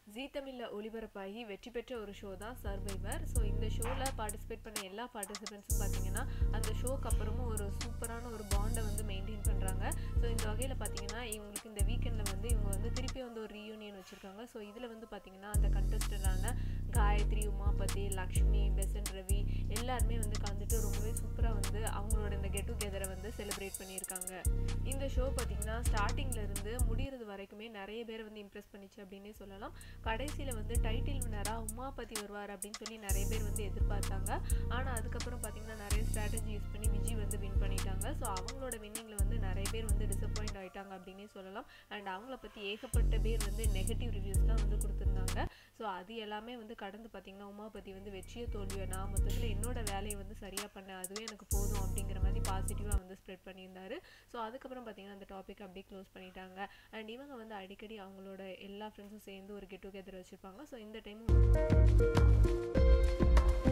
ஜீ தமிழ்ல ஒளிபரப்பாகி வெற்றி பெற்ற ஒரு ஷோ தான் சர்வைவர். ஸோ இந்த ஷோவில் பார்ட்டிசிபேட் பண்ண எல்லா பார்ட்டிசிபெண்ட்ஸும் பார்த்தீங்கன்னா அந்த ஷோக்கு அப்புறமும் ஒரு சூப்பரான ஒரு பாண்டை வந்து மெயின்டைன் பண்ணுறாங்க. ஸோ இந்த வகையில் பார்த்தீங்கன்னா இவங்களுக்கு இந்த வீக்கெண்டில் வந்து இவங்க வந்து திருப்பி வந்து ஒரு ரீயூனியன் வச்சுருக்காங்க. ஸோ இதில் வந்து பார்த்தீங்கன்னா அந்த கண்டஸ்டண்டான காயத்ரி, உமாபதி, லக்ஷ்மி, பெசன்ட் ரவி எல்லாருமே வந்து கலந்துட்டு ரொம்பவே சூப்பராக வந்து அவங்களோட இந்த கெட் டுகெதரை வந்து செலிப்ரேட் பண்ணியிருக்காங்க. இந்த ஷோ பார்த்தீங்கன்னா ஸ்டார்டிங்லேருந்து முடிகிறது வரைக்குமே நிறைய பேர் வந்து இம்ப்ரெஸ் பண்ணிச்சு அப்படின்னே சொல்லலாம். கடைசியில் வந்து டைட்டில் வினராக உமாபதி வருவார் அப்படின்னு சொல்லி நிறைய பேர் வந்து எதிர்பார்த்தாங்க. ஆனால் அதுக்கப்புறம் பார்த்தீங்கன்னா நிறைய ஸ்ட்ராட்டஜி யூஸ் பண்ணி விஜய் வந்து வின் பண்ணிட்டாங்க. ஸோ அவங்களோட வின்னிங்கில் வந்து நிறைய பேர் வந்து டிசப்பாயிண்ட் ஆகிட்டாங்க அப்படின்னே சொல்லலாம். அண்ட் அவங்கள பற்றி ஏகப்பட்ட பேர் வந்து நெகட்டிவ் ரிவ்யூஸ்லாம் வந்து கொடுத்துருந்தாங்க. ஸோ அது எல்லாமே வந்து கடந்து பார்த்தீங்கன்னா உமாபதி வந்து வெற்றியோ தோல்வியோ நான் மொத்தத்தில் என்னோட வேலையை வந்து சரியாக பண்ணேன், அதுவே எனக்கு போதும் அப்படிங்கிற மாதிரி பாசிட்டிவாக வந்து ஸ்ப்ரெட் பண்ணியிருந்தாரு. ஸோ அதுக்கப்புறம் பார்த்தீங்கன்னா அந்த டாபிக் அப்படியே க்ளோஸ் பண்ணிட்டாங்க. அண்ட் இவங்க வந்து அடிக்கடி அவங்களோட எல்லா ஃப்ரெண்ட்ஸும் சேர்ந்து ஒரு கெட் டுகெதர் வச்சுருப்பாங்க. ஸோ இந்த டைமும்